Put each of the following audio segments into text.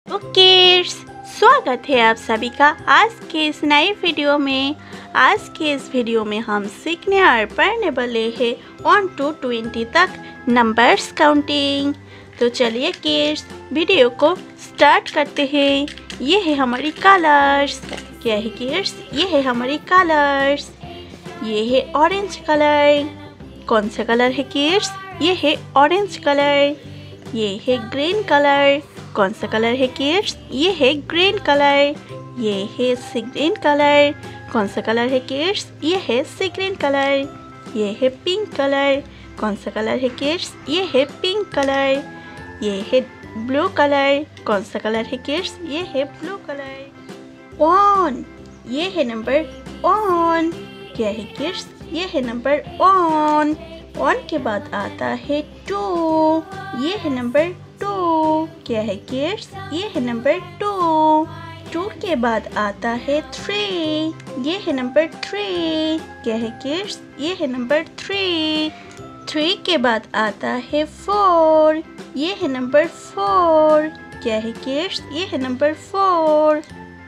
Kids, स्वागत है आप सभी का आज के इस नए वीडियो में। आज के इस वीडियो में हम सीखने और पढ़ने वाले हैं 1 to 20 तक नंबर्स काउंटिंग। तो चलिए किड्स, वीडियो को स्टार्ट करते हैं। ये है हमारी कलर्स। क्या है किड्स? ये है हमारी कलर्स। ये है ऑरेंज कलर। कौन सा कलर है किड्स? ये है ऑरेंज कलर। ये है ग्रीन कलर। कौन सा कलर है किड्स? ये है ग्रीन कलर। ये है सी ग्रीन कलर। कौन सा कलर है किड्स? ये है सी ग्रीन कलर। ये है पिंक कलर। कौन सा कलर है किड्स? ये है पिंक कलर। ये है ब्लू कलर। कौन सा कलर है किड्स? ये है ब्लू कलर। 1, ये है नंबर 1। क्या है किड्स? ये है नंबर 1। 1 के बाद आता है 2। ये है नंबर 2। क्या है किड्स? ये है नंबर 2। 2 के बाद आता है 3। ये है नंबर 3। क्या है किड्स? ये है नंबर 3। 3 के बाद आता है 4। ये है नंबर 4। क्या है किड्स? ये है नंबर 4।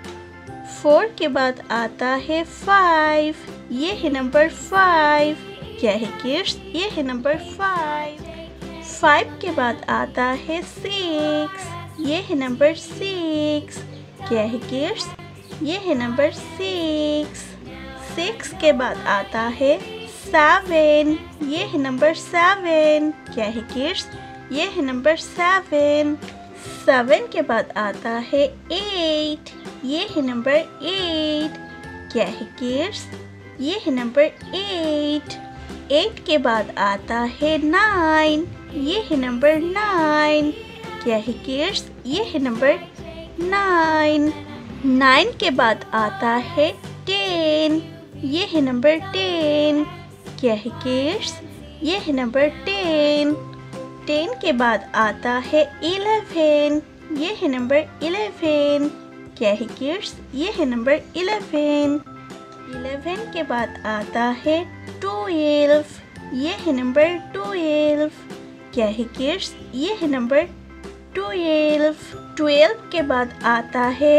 4 के बाद आता है 5। ये है नंबर 5। क्या है किड्स? ये है नंबर 5। 5 के बाद आता है 6। ये है नंबर 6। क्या है किड्स? ये है नंबर 6। 6 के बाद आता है 7। ये है नंबर 7। क्या है किड्स? ये है नंबर 7। 7 के बाद आता है 8। ये है नंबर 8। क्या है किड्स? ये है नंबर 8। 8 के बाद आता है 9। ये है नंबर 9। क्या है किड्स? ये है नंबर 9। 9 के बाद आता है 10। ये है नंबर 10। क्या है किड्स? ये है नंबर 10। 10 के बाद आता है 11। ये है नंबर 11। क्या है किड्स? ये है नंबर 11। 11 के बाद आता है 12। ये है नंबर 12। क्या है किड्स? ये है नंबर 12। 12 के बाद आता है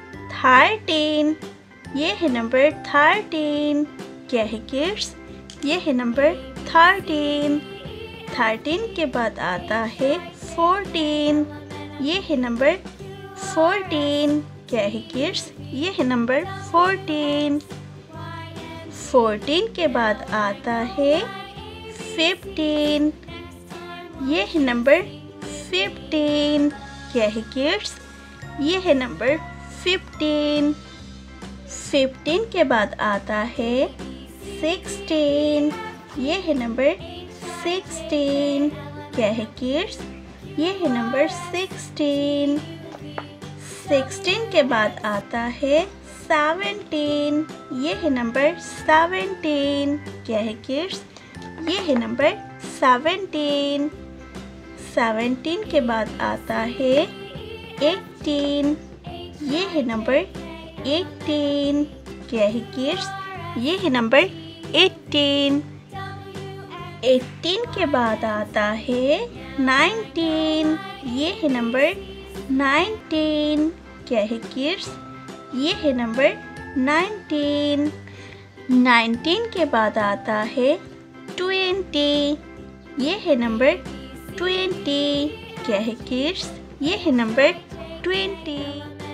13। ये है नंबर 13। क्या है किड्स? ये है नंबर 13। 13 के बाद आता है 14। ये है नंबर 14। क्या है किड्स? ये है नंबर 14। 14 के बाद आता है 15। ये है नंबर 15। क्या है किड्स? ये है नंबर 15। 15 के बाद आता है 16। ये है नंबर 16। क्या है किड्स? ये है नंबर 16। 16 के बाद आता है 17। ये है नंबर 17। क्या है किड्स? ये है नंबर 17। 17 के बाद आता है 18। ये है नंबर 18। क्या है किड्स? ये है नंबर 18। 18 के बाद आता है 19। ये है नंबर 19। क्या है किड्स? ये है नंबर 19। 19 के बाद आता है 20। ये है नंबर 20। क्या है किड्स? ये है नंबर 20।